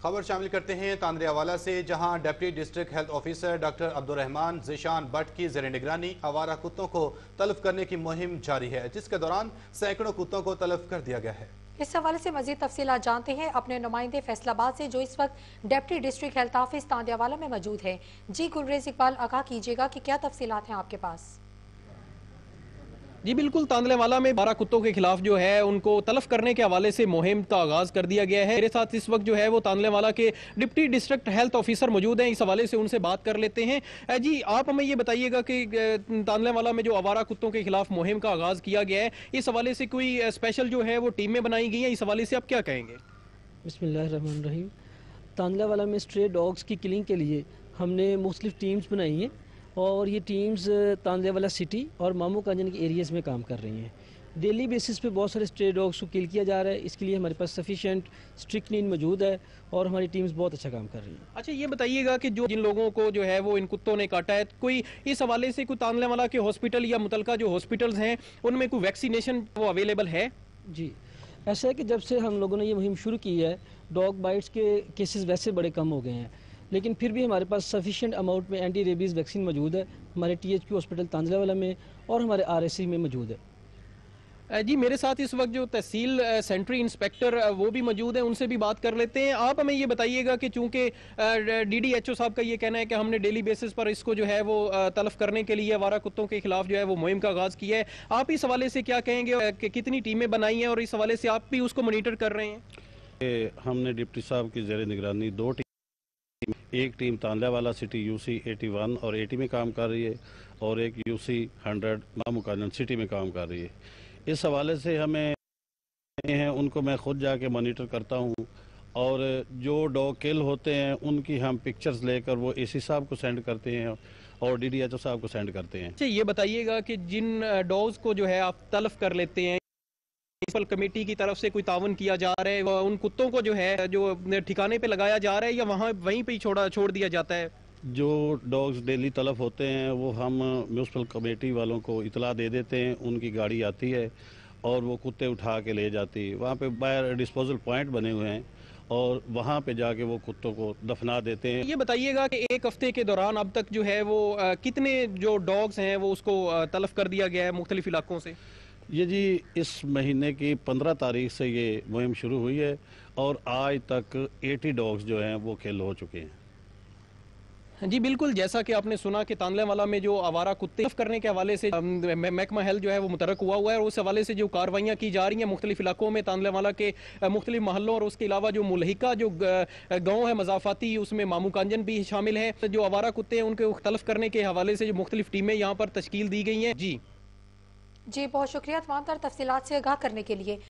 خبر شامل کرتے ہیں تاندلیاوالا سے، جہاں deputy district health officer doctor Abdul Rehman Zeeshan Butt کی زیر نگرانی آوارہ کتوں کو تلف کرنے کی مہم جاری ہے، جس کے دوران سینکڑوں کتوں کو تلف کر دیا گیا ہے۔ اس حوالے سے مزید تفصیلات جانتے ہیں اپنے نمائندے فیصل آباد سے، جو اس وقت deputy district health office Tandlianwala میں موجود ہے۔ جی گلریز اقبال، آگاہ کیجیے گا کہ کیا تفصیلات ہیں آپ کے پاس؟ جی بالکل، تاندلیاوالا میں 12 کتوں کے خلاف جو ہے ان کو تلف کرنے کے حوالے سے مہم کا آغاز کر دیا گیا ہے۔ میرے ساتھ اس وقت جو ہے وہ تاندلیاوالا کے ڈپٹی ڈسٹرکٹ ہیلتھ آفیسر موجود ہیں، اس حوالے سے ان سے بات کر لیتے ہیں۔ جی آپ ہمیں یہ بتائیے گا کہ تاندلیاوالا میں جو آوارہ کتوں کے خلاف مہم کا آغاز کیا گیا ہے، اس حوالے سے کوئی اسپیشل جو ہے وہ ٹیمیں بنائی گئی ہیں، اس حوالے سے آپ کیا کہیں گے؟ بسم اللہ الرحمن الرحیم۔ تاندلیاوالا میں اسٹرے ڈاگز کی کلنگ کے لیے ہم نے مختلف ٹیمز بنائی ہیں، اور یہ ٹیمز تاندلیاوالا سٹی اور مامو کانجن کے ایریاز میں کام کر رہی ہیں۔ ڈیلی بیسس پہ بہت سارے اسٹرے ڈاگز کو کل کیا جا رہا ہے، اس کے لیے ہمارے پاس سفیشینٹ اسٹرکنین موجود ہے اور ہماری ٹیمز بہت اچھا کام کر رہی ہیں۔ اچھا یہ بتائیے گا کہ جن لوگوں کو جو ہے وہ ان کتوں نے کاٹا ہے، کوئی اس حوالے سے کوئی تاندلیاوالا کے ہاسپٹل یا متعلقہ جو ہاسپٹلز ہیں ان میں کوئی ویکسینیشن وہ اویلیبل ہے؟ جی ایسا ہے کہ جب سے ہم لوگوں نے یہ مہم شروع کی ہے، ڈاگ بائٹس کے کیسز ویسے بڑے کم ہو گئے ہیں، لیکن پھر بھی ہمارے پاس سفیشینٹ اماؤنٹ میں اینٹی ریبیز ویکسین موجود ہے ہمارے THO ہاسپٹل تاندلیاوالا میں اور ہمارے RSC میں موجود ہے۔ جی میرے ساتھ اس وقت جو تحصیل سینٹری انسپیکٹر وہ بھی موجود ہیں، ان سے بھی بات کر لیتے ہیں۔ آپ ہمیں یہ بتائیے گا کہ چونکہ DDHO صاحب کا یہ کہنا ہے کہ ہم نے ڈیلی بیسس پر اس کو جو ہے وہ تلف کرنے کے لیے آوارہ کتوں کے خلاف جو ہے وہ مہم کا آغاز کیا ہے، آپ اس حوالے سے کیا کہیں گے کہ کتنی ٹیمیں بنائی ہیں اور اس حوالے سے آپ بھی اس کو مانیٹر کر رہے ہیں؟ ہم نے ڈپٹی صاحب کی زیر نگرانی 2 ٹیم، ایک ٹیم تاندلیاوالا سٹی UC 81 اور 80 میں کام کر رہی ہے، اور ایک UC 100 مامو کانجن سٹی میں کام کر رہی ہے۔ اس حوالے سے ہمیں ہیں ان کو میں خود جا کے مانیٹر کرتا ہوں، اور جو ڈاگ کل ہوتے ہیں ان کی ہم پکچرز لے کر وہ AC صاحب کو سینڈ کرتے ہیں اور DDHO صاحب کو سینڈ کرتے ہیں۔ اچھا یہ بتائیے گا کہ جن ڈاگز کو جو ہے آپ تلف کر لیتے ہیں، میونسپل کمیٹی کی طرف سے کوئی تعاون کیا جا رہا ہے، ان کتوں کو جو ہے جو ٹھکانے پہ لگایا جا رہا ہے یا وہیں پہ ہی چھوڑ دیا جاتا ہے؟ جو ڈاگز ڈیلی تلف ہوتے ہیں وہ ہم میونسپل کمیٹی والوں کو اطلاع دے دیتے ہیں، ان کی گاڑی آتی ہے اور وہ کتے اٹھا کے لے جاتی ہے۔ وہاں پہ باہر ڈسپوزل پوائنٹ بنے ہوئے ہیں اور وہاں پہ جا کے وہ کتوں کو دفنا دیتے ہیں۔ یہ بتائیے گا کہ ایک ہفتے کے دوران اب تک جو ہے وہ کتنے جو ڈاگز ہیں وہ اس کو تلف کر دیا گیا ہے مختلف علاقوں سے؟ یہ جی اس مہینے کی 15 تاریخ سے یہ مہم شروع ہوئی ہے اور آج تک 80 ڈاگز جو ہیں وہ کل ہو چکے ہیں۔ جی بالکل، جیسا کہ آپ نے سنا کہ تاندلیاوالا میں جو آوارہ کتے تلف کرنے کے حوالے سے محکمہ ہیلتھ جو ہے وہ متحرک ہوا ہے، اور اس حوالے سے جو کارروائیاں کی جا رہی ہیں مختلف علاقوں میں تاندلیاوالا کے مختلف محلوں، اور اس کے علاوہ جو ملحقہ جو گاؤں ہے مضافاتی، اس میں مامو کانجن بھی شامل ہے۔ جو آوارہ کتے ہیں ان کے تلف کرنے کے حوالے سے جو مختلف ٹیمیں یہاں پر تشکیل دی گئی ہیں۔ جی بہت شکریہ تمام تر تفصیلات سے آگاہ کرنے کے لیے۔